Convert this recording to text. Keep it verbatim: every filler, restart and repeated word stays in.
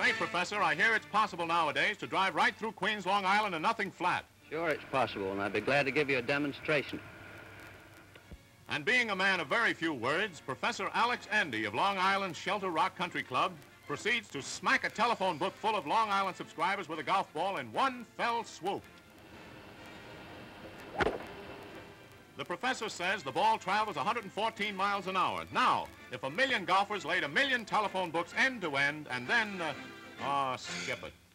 Say, Professor, I hear it's possible nowadays to drive right through Queens, Long Island and nothing flat. Sure, it's possible, and I'd be glad to give you a demonstration. And being a man of very few words, Professor Alex Andy of Long Island's Shelter Rock Country Club proceeds to smack a telephone book full of Long Island subscribers with a golf ball in one fell swoop. The professor says the ball travels one hundred fourteen miles an hour. Now, if a million golfers laid a million telephone books end to end and then, uh, oh, skip it.